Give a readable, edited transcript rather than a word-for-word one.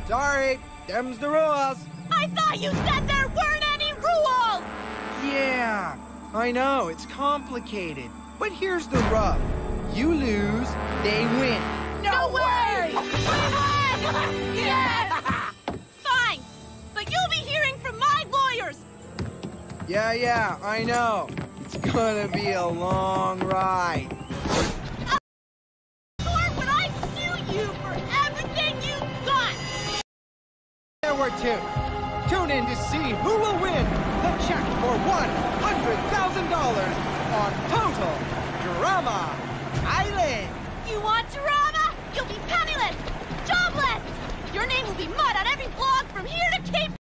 Sorry, them's the rules. I thought you said there weren't any rules! Yeah, I know, it's complicated. But here's the rub. You lose, they win. No way! We won! Yes! Fine, but you'll be hearing from my lawyers. Yeah, I know. It's gonna be a long ride. Would I sue you for everything you've got? There were two. Tune in to see who will win the check for $100,000 on Total Drama Island. You want drama? You'll be penniless, jobless. Your name will be mud on every blog from here to Cape